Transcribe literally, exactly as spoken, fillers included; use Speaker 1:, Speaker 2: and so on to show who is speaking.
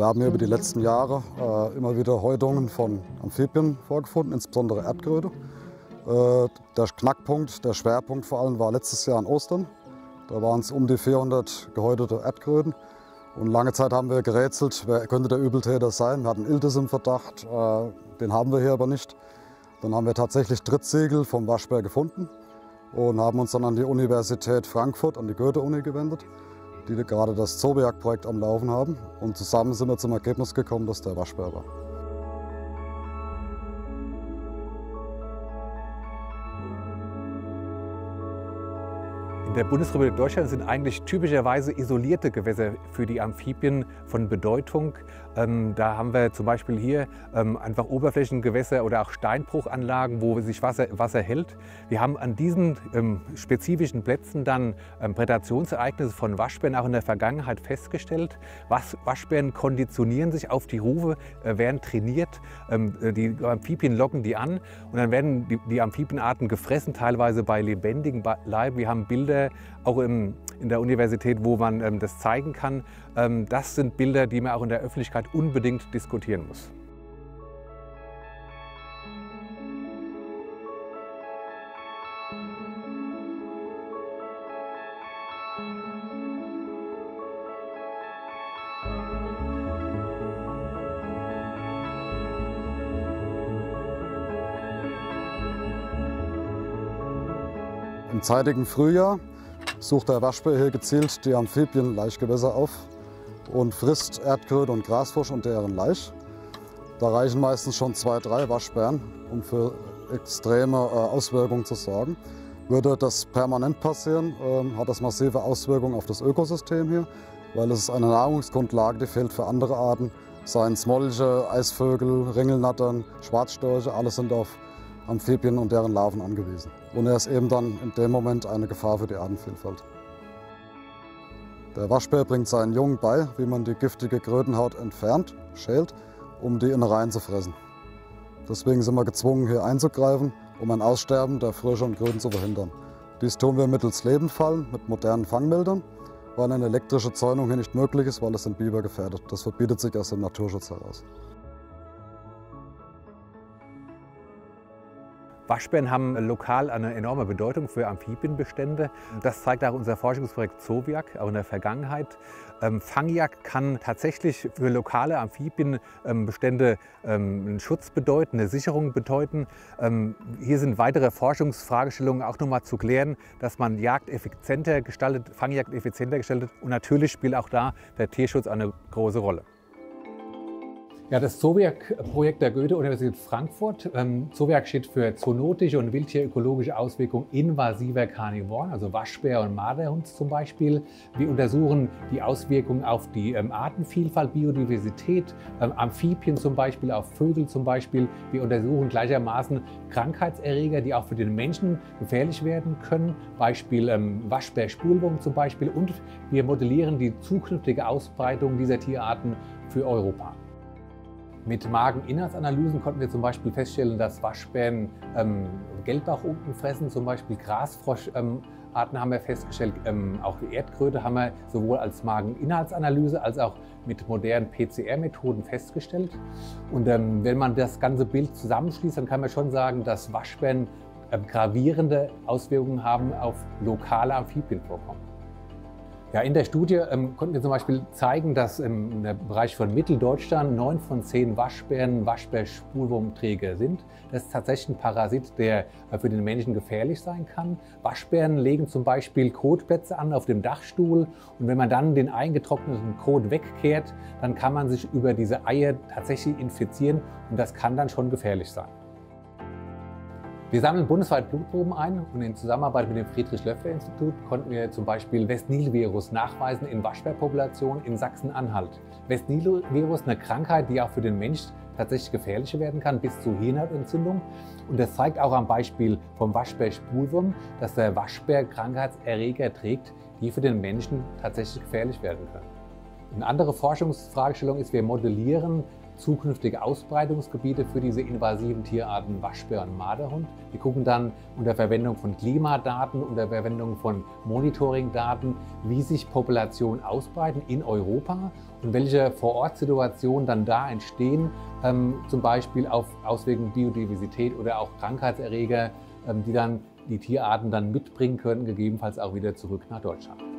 Speaker 1: wir haben hier über die letzten Jahre äh, immer wieder Häutungen von Amphibien vorgefunden, insbesondere Erdkröte. Äh, der Knackpunkt, der Schwerpunkt vor allem war letztes Jahr an Ostern. Da waren es um die vierhundert gehäutete Erdkröten. Und lange Zeit haben wir gerätselt, wer könnte der Übeltäter sein. Wir hatten Iltis im Verdacht, äh, den haben wir hier aber nicht. Dann haben wir tatsächlich Drittsiegel vom Waschbär gefunden und haben uns dann an die Universität Frankfurt, an die Goethe-Uni gewendet, die gerade das Zoobiak-Projekt am Laufen haben. Und zusammen sind wir zum Ergebnis gekommen, dass der Waschbär war.
Speaker 2: In der Bundesrepublik Deutschland sind eigentlich typischerweise isolierte Gewässer für die Amphibien von Bedeutung. Ähm, da haben wir zum Beispiel hier ähm, einfach Oberflächengewässer oder auch Steinbruchanlagen, wo sich Wasser, Wasser hält. Wir haben an diesen ähm, spezifischen Plätzen dann ähm, Prädationsereignisse von Waschbären auch in der Vergangenheit festgestellt. Was, Waschbären konditionieren sich auf die Rufe, äh, werden trainiert, ähm, die Amphibien locken die an und dann werden die, die Amphibienarten gefressen, teilweise bei lebendigem Leib. Wir haben Bilder auch im, in der Universität, wo man ähm, das zeigen kann. Ähm, das sind Bilder, die man auch in der Öffentlichkeit unbedingt diskutieren muss.
Speaker 1: Im zeitigen Frühjahr sucht der Waschbär hier gezielt die Amphibien-Laichgewässer auf und frisst Erdkröte und Grasfrosch und deren Laich. Da reichen meistens schon zwei, drei Waschbären, um für extreme äh, Auswirkungen zu sorgen. Würde das permanent passieren, äh, hat das massive Auswirkungen auf das Ökosystem hier, weil es ist eine Nahrungsgrundlage, die fehlt für andere Arten. Seien es Molche, Eisvögel, Ringelnattern, Schwarzstörche, alles sind auf Amphibien und deren Larven angewiesen. Und er ist eben dann in dem Moment eine Gefahr für die Artenvielfalt. Der Waschbär bringt seinen Jungen bei, wie man die giftige Krötenhaut entfernt, schält, um die Innereien zu fressen. Deswegen sind wir gezwungen, hier einzugreifen, um ein Aussterben der Frösche und Kröten zu verhindern. Dies tun wir mittels Lebendfallen mit modernen Fangmeldern, weil eine elektrische Zäunung hier nicht möglich ist, weil es den Biber gefährdet. Das verbietet sich aus dem Naturschutz heraus.
Speaker 2: Waschbären haben lokal eine enorme Bedeutung für Amphibienbestände. Das zeigt auch unser Forschungsprojekt Zoobiak, auch in der Vergangenheit. Ähm, Fangjagd kann tatsächlich für lokale Amphibienbestände ähm, einen Schutz bedeuten, eine Sicherung bedeuten. Ähm, hier sind weitere Forschungsfragestellungen auch nochmal zu klären, dass man Jagd effizienter gestaltet, Fangjagd effizienter gestaltet. Und natürlich spielt auch da der Tierschutz eine große Rolle. Ja, das Zoobiak-Projekt der Goethe-Universität Frankfurt. Ähm, Zoobiak steht für zoonotische und wildtierökologische Auswirkungen invasiver Karnivoren, also Waschbär und Marderhund zum Beispiel. Wir untersuchen die Auswirkungen auf die ähm, Artenvielfalt, Biodiversität, ähm, Amphibien zum Beispiel, auf Vögel zum Beispiel. Wir untersuchen gleichermaßen Krankheitserreger, die auch für den Menschen gefährlich werden können, Beispiel ähm, Waschbär-Spulwurm zum Beispiel. Und wir modellieren die zukünftige Ausbreitung dieser Tierarten für Europa. Mit Mageninhaltsanalysen konnten wir zum Beispiel feststellen, dass Waschbären ähm, Gelbbauchunken fressen, zum Beispiel Grasfroscharten ähm, haben wir festgestellt. Ähm, auch die Erdkröte haben wir sowohl als Mageninhaltsanalyse als auch mit modernen P C R-Methoden festgestellt. Und ähm, wenn man das ganze Bild zusammenschließt, dann kann man schon sagen, dass Waschbären ähm, gravierende Auswirkungen haben auf lokale Amphibienvorkommen. Ja, in der Studie ähm, konnten wir zum Beispiel zeigen, dass im Bereich von Mitteldeutschland neun von zehn Waschbären Waschbär-Spulwurmträger sind. Das ist tatsächlich ein Parasit, der äh, für den Menschen gefährlich sein kann. Waschbären legen zum Beispiel Kotplätze an auf dem Dachstuhl und wenn man dann den eingetrockneten Kot wegkehrt, dann kann man sich über diese Eier tatsächlich infizieren und das kann dann schon gefährlich sein. Wir sammeln bundesweit Blutproben ein und in Zusammenarbeit mit dem Friedrich-Loeffler-Institut konnten wir zum Beispiel West-Nil-Virus nachweisen in Waschbärpopulationen in Sachsen-Anhalt. West-Nil-Virus, eine Krankheit, die auch für den Mensch tatsächlich gefährlich werden kann, bis zu Hirnhautentzündung. Und das zeigt auch am Beispiel vom Waschbär-Spulwurm, dass der Waschbär Krankheitserreger trägt, die für den Menschen tatsächlich gefährlich werden können. Eine andere Forschungsfragestellung ist, wir modellieren zukünftige Ausbreitungsgebiete für diese invasiven Tierarten Waschbär und Marderhund. Wir gucken dann unter Verwendung von Klimadaten, unter Verwendung von Monitoringdaten, wie sich Populationen ausbreiten in Europa und welche Vorortsituationen dann da entstehen, ähm, zum Beispiel auf Auswirkungen Biodiversität oder auch Krankheitserreger, ähm, die dann die Tierarten dann mitbringen können, gegebenenfalls auch wieder zurück nach Deutschland.